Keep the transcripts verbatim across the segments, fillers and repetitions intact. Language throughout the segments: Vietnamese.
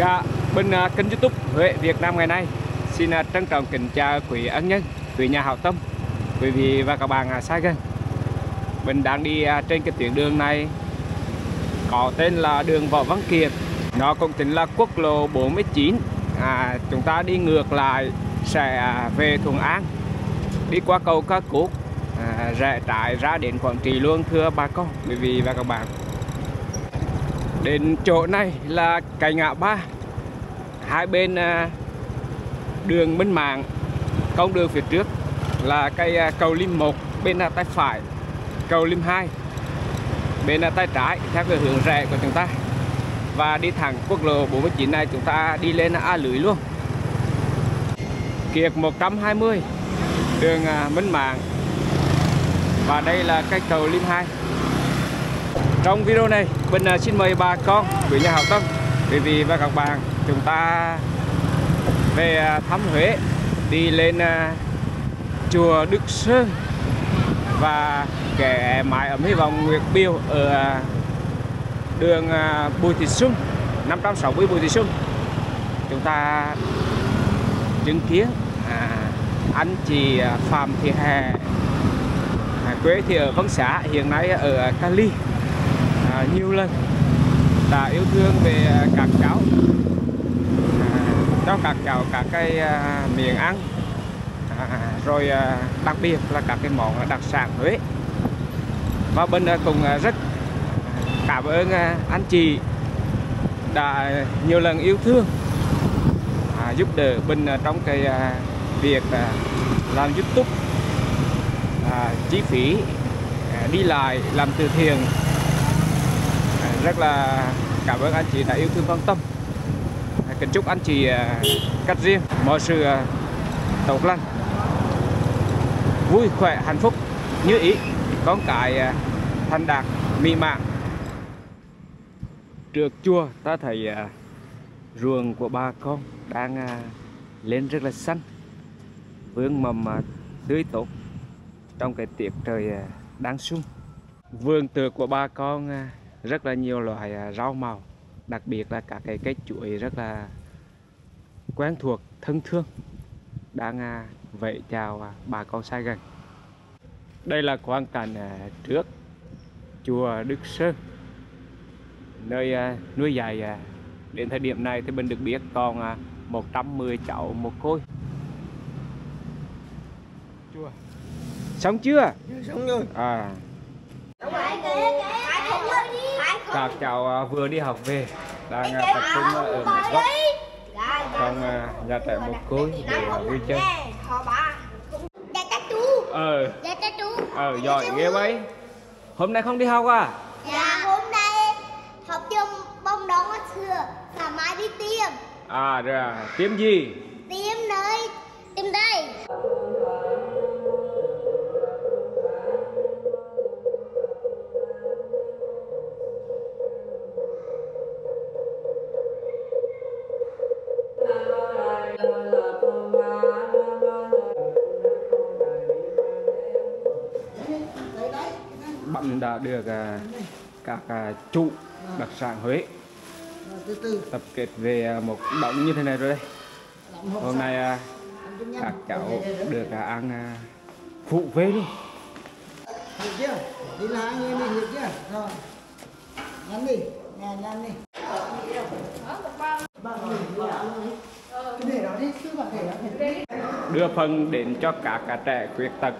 Dạ, bên uh, kênh YouTube Huế Việt Nam ngày nay xin uh, trân trọng kính chào quý ân nhân, quý nhà hảo tâm, quý vị và các bạn uh, xa gần. Mình đang đi uh, trên cái tuyến đường này có tên là đường Võ Văn Kiệt. Nó cũng chính là quốc lộ bốn mươi chín. À, chúng ta đi ngược lại sẽ uh, về Thuận An, đi qua cầu Ca Cút, à, rẽ trái ra đến Quảng Trị luôn thưa bà con, quý vị và các bạn. Đến chỗ này là cái ngã ba, hai bên đường Minh Mạng, con đường phía trước là cây cầu Lim một bên tay phải, cầu Lim hai bên tay trái theo cái hướng rẽ của chúng ta, và đi thẳng quốc lộ bốn mươi chín này chúng ta đi lên A Lưới luôn. Kiệt một trăm hai mươi đường Minh Mạng, và đây là cây cầu Lim hai. Trong video này mình xin mời bà con, quý nhà hảo tâm, quý vị và các bạn chúng ta về thăm Huế, đi lên chùa Đức Sơn và ghé mái ấm hy vọng Nguyệt Biêu ở đường Bùi Thị Xuân, năm trăm sáu mươi Bùi Thị Xuân. Chúng ta chứng kiến à, anh chị Phạm Thị Hè, quê thì ở Vân Xá, hiện nay ở Cali. À, nhiều lần đã yêu thương về các cháu, à, cho các cháu các cái à, miệng ăn, à, rồi à, đặc biệt là các cái món đặc sản Huế. Và bên cũng rất cảm ơn anh chị đã nhiều lần yêu thương, à, giúp đỡ bên trong cái à, việc à, làm YouTube, à, chi phí à, đi lại làm từ thiện. Rất là cảm ơn anh chị đã yêu thương quan tâm. Kính chúc anh chị cách riêng mọi sự tốt lành, vui khỏe, hạnh phúc như ý, con cái thành đạt mỹ mãn. Trước chùa ta thấy ruộng của bà con đang lên rất là xanh, vườn mầm tươi tốt trong cái tiết trời đang xuân. Vườn tược của bà con rất là nhiều loại rau màu, đặc biệt là các cái cây chuối rất là quen thuộc, thân thương, đang vẫy chào bà con xa gần. Đây là quang cảnh trước chùa Đức Sơn, nơi nuôi dạy đến thời điểm này thì mình được biết còn một trăm mười cháu một côi. Chùa xong chưa? Xong rồi. À. Các cháu vừa đi học về đang tập trung ở một góc trong nhà trẻ một côi để vui chơi. Ờ, ờ giỏi ghê vậy. Hôm nay không đi học à? Dạ, hôm nay học trường bông đó mất xưa, sáng mai đi tiêm. À rồi à, tiêm gì? Tiêm nơi, tiêm đây. Bạn đã được uh, các uh, trụ đặc sản Huế tập kết về uh, một đống như thế này rồi đây. Hôm nay uh, các cháu được uh, ăn uh, phụ về luôn. Được chưa? Đi là hai người mình được chưa? Rồi. Ăn đi, nè ăn đi. Cái để đó đi, cứ bạn để đó đi. Đưa phần đến cho các uh, trẻ khuyết tật.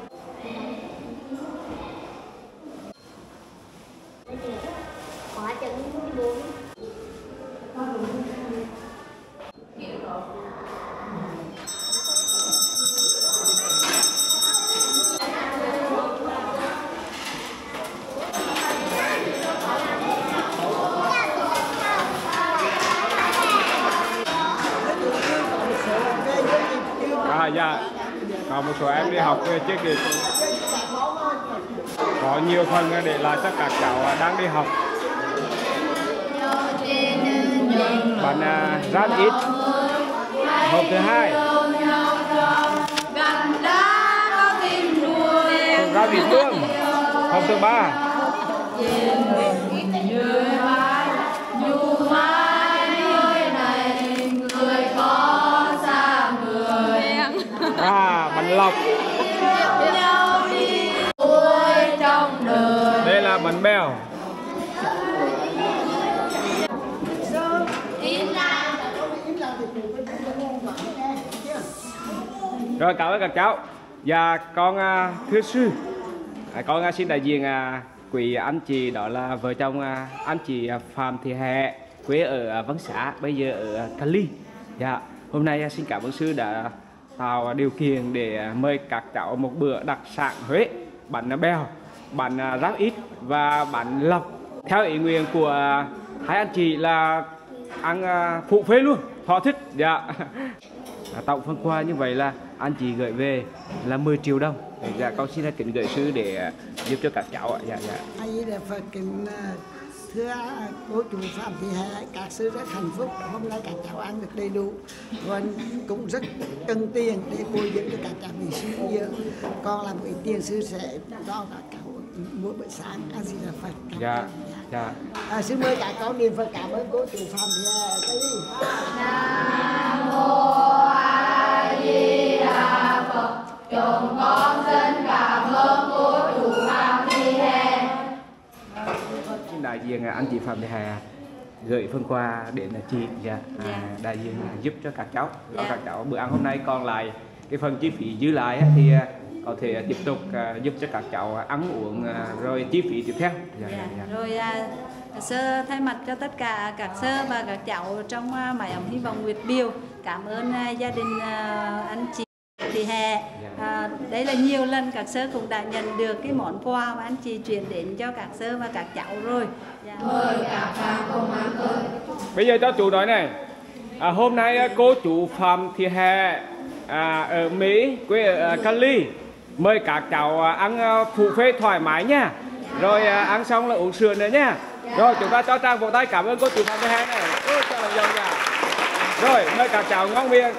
À dạ, còn một số em đi học về chưa kịp, có nhiều phần để lại cho các cháu đang đi học. Bạn uh, rát ít hộp thứ hai, rát ít tương hộp thứ ba, Rồi cảm ơn các cháu. Và con uh, thưa sư, à, con uh, xin đại diện uh, quý anh chị, đó là vợ chồng uh, anh chị uh, Phạm Thị Hè, quê ở uh, Vân Xá, bây giờ ở uh, Cali. Dạ, hôm nay uh, xin cảm ơn sư đã tạo điều kiện để uh, mời các cháu một bữa đặc sản Huế, bánh bèo, bánh uh, rau ít và bánh lọc. Theo ý nguyện của uh, hai anh chị là ăn uh, phụ phê luôn, họ thích. Dạ. Tổng phần quà như vậy là anh chị gửi về là mười triệu đồng. Dạ, con xin kính gửi sư để giúp cho các cháu ạ. Dạ, dạ. Ai là Phật kính thưa cô chủ Phạm Thị Hè, các sư rất hạnh phúc hôm nay các cháu ăn được đầy đủ và cũng rất cần tiền để bồi dưỡng cho các cháu bị suy dưỡng. Con làm ít tiền sư sẽ cho các cháu mỗi bữa sáng. A Di Đà Phật. Dạ, dạ. À, sư mời các con niệm Phật cảm ơn cô chủ Phạm Thị Hè. Cái gì? Nam mô A Di Đà Phật. Chúng con xin cảm ơn cô chủ Phạm Thị Hè. Xin đại diện anh chị Phạm Thị Hè gửi phần quà đến chị. Dạ. Dạ. À, đại diện giúp cho các cháu. Dạ. Các cháu bữa ăn hôm nay còn lại cái phần chi phí dư lại thì có thể tiếp tục giúp cho các cháu ăn uống rồi chi phí tiếp theo. Dạ, Dạ. dạ, dạ. Rồi à, sơ thay mặt cho tất cả các sơ và các cháu trong à, mái ấm hy vọng Nguyệt Biêu cảm ơn à, gia đình à, anh chị Thị Hè. À, đây là nhiều lần các sơ cũng đã nhận được cái món quà mà anh chị chuyển đến cho các sơ và các cháu rồi. Dạ. Mời các bạn cùng ăn cơm. Bây giờ cho chú nói này, à, hôm nay cô chú Phạm Thị Hè à, ở Mỹ, quê ở uh, Cali, mời các cháu uh, ăn uh, phụ phê thoải mái nha. Rồi uh, ăn xong là uống sữa nữa nha. Rồi chúng ta cho tràng vỗ tay cảm ơn cô chú Phạm Thị Hè này. Ôi, cho là dòng nha. Rồi mời các cháu ngon miệng.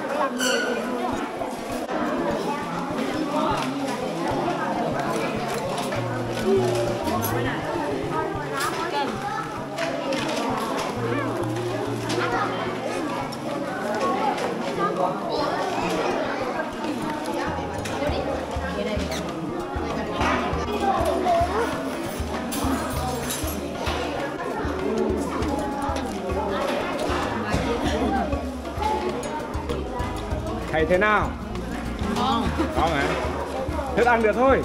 Thấy thế nào? Ngon. Ngon hả? Thức ăn được thôi.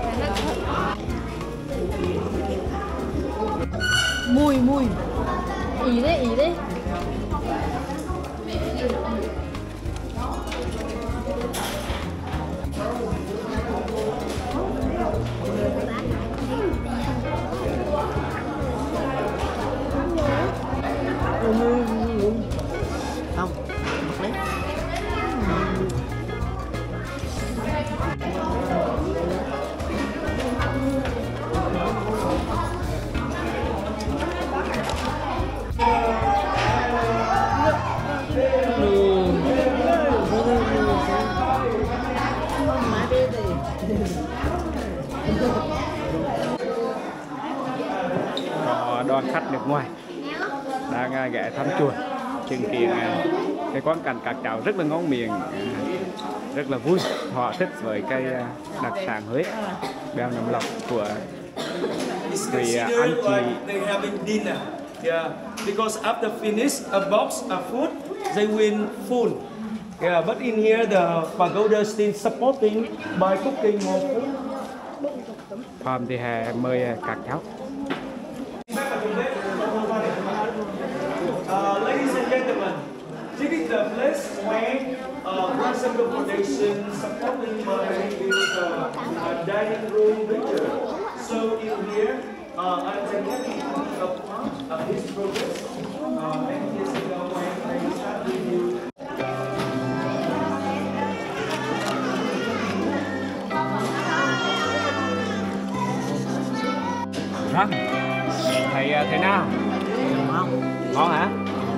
Mùi mùi. Ý đấy, ý đấy. Không, lấy. Có đoàn khách nước ngoài đang ghé thăm chùa, chứng kiến cái quán cảnh các cháu rất là ngon miệng, rất là vui, họ thích với cái đặc sản Huế bèo nấm lọc của It's quý anh considered chị. like they having dinner. Yeah, because after finish a box of food, they win full. Yeah, but in here the pagoda still supporting by cooking more food. Phạm Thị Hè mời các cháu. Uh, ladies and gentlemen, this is the place where uh, Ransom Foundation supporting by the uh, dining room picture. So in here, uh, I'm happy to be a part of this progress. Uh, and this is the way I start with you. Răng. Thầy thế nào? Ngon. Ngon hả?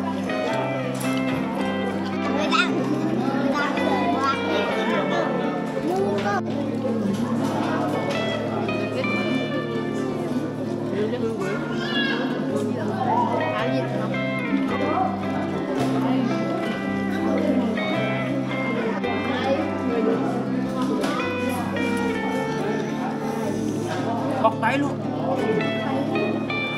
Người ta người ta bây giờ qua mua cơm. Bóc tay luôn.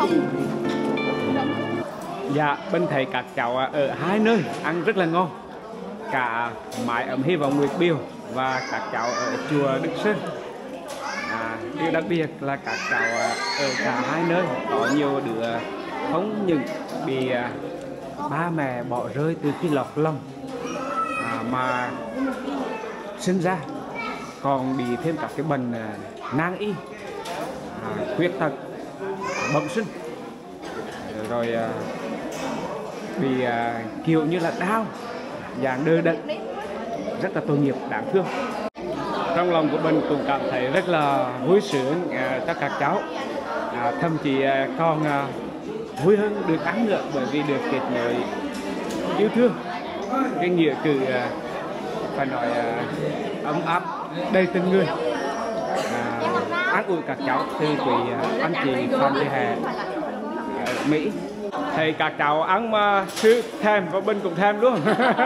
Dạ, bên thầy các cháu ở hai nơi ăn rất là ngon. Cả mái ấm hy vọng Nguyệt Biêu và các cháu ở chùa Đức Sơn. À, điều đặc biệt là các cháu ở cả hai nơi có nhiều đứa không những bị ba mẹ bỏ rơi từ khi lọt lòng à, mà sinh ra còn bị thêm các cái bệnh nan y, à, khuyết tật, bẩm sinh, rồi à, bị à, kiểu như là đau, dạng đơ đẫn, rất là tội nghiệp, đáng thương. Trong lòng của mình cũng cảm thấy rất là vui sướng à, cho các cháu, à, thậm chí à, còn à, vui hơn được ăn nữa, bởi vì được kết nối yêu thương, cái nghĩa cử à, phải nói à, ấm áp, đầy tình người, à, an ủi các cháu từ quý à, anh chị Phạm Thị Hà ở Mỹ. Thầy các cháu ăn mà sư thèm và bên cũng thèm luôn.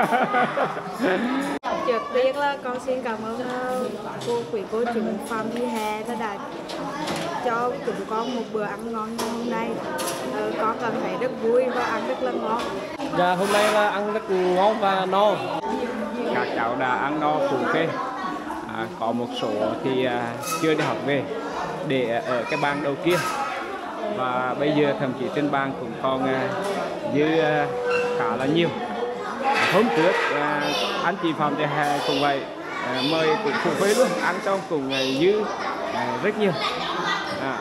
Trước tiên là con xin cảm ơn cô quý cô chú Phạm Thị Hà đã cho chúng con một bữa ăn ngon như hôm nay. Con cảm thấy rất vui và ăn rất là ngon. Dạ, hôm nay là ăn rất ngon và no. Các cháu đã ăn no phủ phê. À, có một số thì à, chưa đi học về để ở cái bàn đầu kia. Và bây giờ thậm chí trên bàn cũng còn à, dư à, khá là nhiều. Hôm trước à, anh chị Phạm Thị Hà cũng vậy, à, mời cũng phủ phê luôn, ăn xong cũng à, dư à, rất nhiều. À,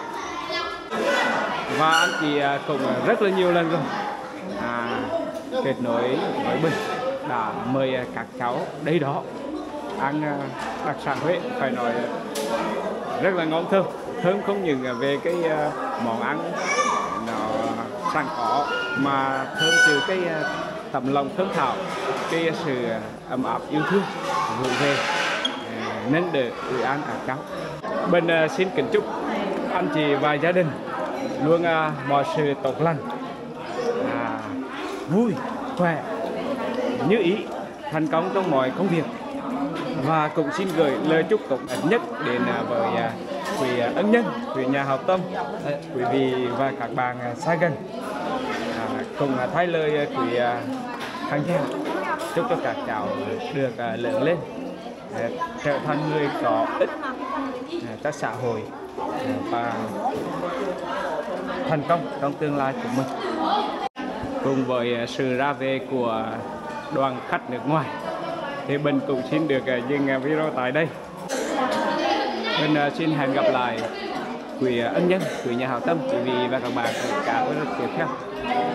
và anh chị à, cũng rất là nhiều lần rồi à, kết nối với mình đã mời à, các cháu đây đó ăn à, đặc sản Huế, phải nói rất là ngon thơm. Thơm không những về cái uh, món ăn nó sẵn có, mà thơm từ cái uh, tấm lòng thơm thảo, cái sự ấm áp yêu thương gửi về uh, nâng đỡ ủy an các cháu. Bên uh, xin kính chúc anh chị và gia đình luôn uh, mọi sự tốt lành, uh, vui, khỏe, như ý, thành công trong mọi công việc. Và cũng xin gửi lời chúc tốt đẹp nhất đến uh, với uh, quý ân nhân, quý nhà hảo tâm, quý vị và các bạn xa gần, à, cùng thay lời quý khán giả chúc cho các cháu được à, lớn lên, à, trở thành người có ích à, cho xã hội à, và thành công trong tương lai của mình. Cùng với sự ra về của đoàn khách nước ngoài thì mình cũng xin được uh, dừng video tại đây. Mình uh, xin hẹn gặp lại quý ân nhân, quý nhà hảo tâm, quý vị và các bạn ở các video tiếp theo.